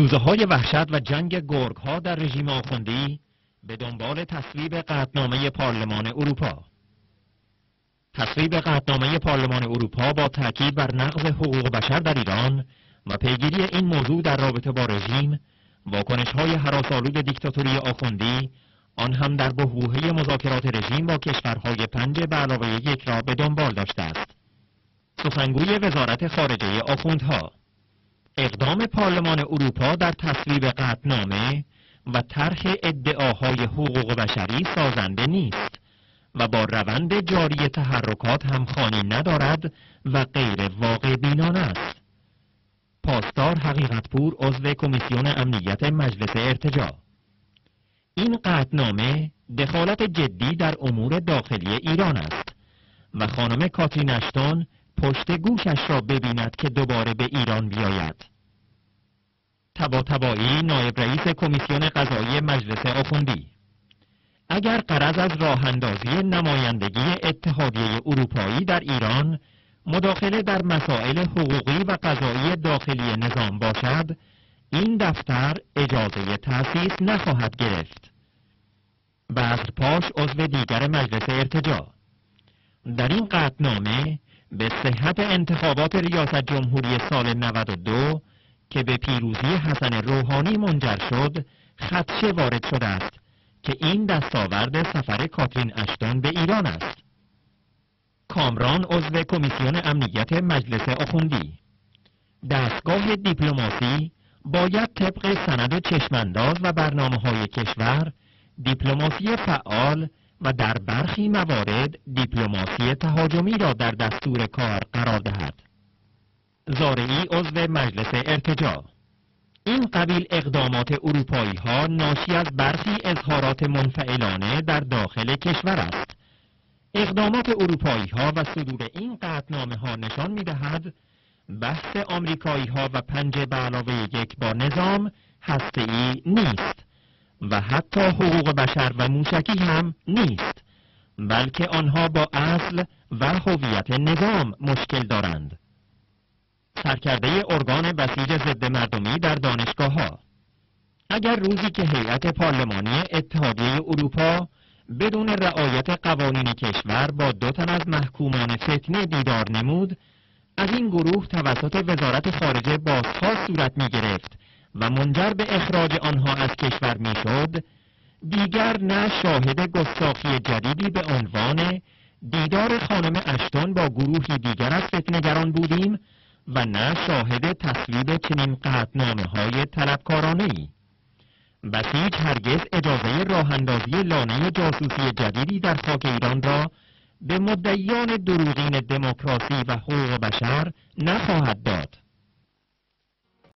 زوزه‌های وحشت و جنگ گرگ‌ها در رژیم آخوندی به دنبال تصویب قطعنامه پارلمان اروپا. تصویب قطعنامه پارلمان اروپا با تاکید بر نقض حقوق بشر در ایران و پیگیری این موضوع در رابطه با رژیم، واکنش‌های هراس‌آلود دیکتاتوری آخوندی، آن هم در بحبوحه مذاکرات رژیم با کشورهای 5+1 را به دنبال داشته است. سخنگوی وزارت خارجه آخوندها: اقدام پارلمان اروپا در تصویب قطعنامه و طرح ادعاهای حقوق بشری سازنده نیست و با روند جاری تحرکات همخوانی ندارد و غیر واقع بینانه است. پاسدار حقیقتپور، عضو کمیسیون امنیت مجلس ارتجاع: این قطعنامه دخالت جدی در امور داخلی ایران است و خانم کاترین اشتون پشت گوشش را ببیند که دوباره به ایران بیاید. طباطبایی، نایب رئیس کمیسیون قضایی مجلس آخوندی: اگر غرض از راه اندازی نمایندگی اتحادیه اروپایی در ایران مداخله در مسائل حقوقی و قضایی داخلی نظام باشد، این دفتر اجازه تأسیس نخواهد گرفت. بذر پاش، عضو دیگر مجلس ارتجاع: در این قطعنامه به صحت انتخابات ریاست جمهوری سال 92 که به پیروزی حسن روحانی منجر شد خدشه وارد شده است که این دستاورد سفر کاترین اشتون به ایران است. کامران، عضو کمیسیون امنیت مجلس آخوندی: دستگاه دیپلماسی باید طبق سند چشمانداز و برنامه‌های کشور دیپلماسی فعال و در برخی موارد دیپلماسی تهاجمی را در دستور کار قرار دهد. زارعی، عضو مجلس ارتجاع: این قبیل اقدامات اروپایی ها ناشی از برخی اظهارات منفعلانه در داخل کشور است. اقدامات اروپایی ها و صدور این قطعنامه ها نشان می دهد بحث آمریکایی ها و 5+1 با نظام هسته‌ای نیست و حتی حقوق بشر و موشکی هم نیست، بلکه آنها با اصل و هویت نظام مشکل دارند. سرکرده ارگان بسیج ضد مردمی در دانشگاه‌ها: اگر روزی که هیئت پارلمانی اتحادیه اروپا بدون رعایت قوانین کشور با 2 تن از محکومان فتنه دیدار نمود، از این گروه توسط وزارت خارجه بازخواست صورت می گرفت و منجر به اخراج آنها از کشور می شد، دیگر نه شاهد گستاخی جدیدی به عنوان دیدار خانم اشتون با گروهی دیگر از فتنه‌گران بودیم و نه شاهد تصویب چنین قطعنامه‌های طلبکارانه‌ای. بسیج هرگز اجازه راه اندازی لانه جاسوسی جدیدی در خاک ایران را به مدعیان دروغین دموکراسی و حقوق بشر نخواهد داد.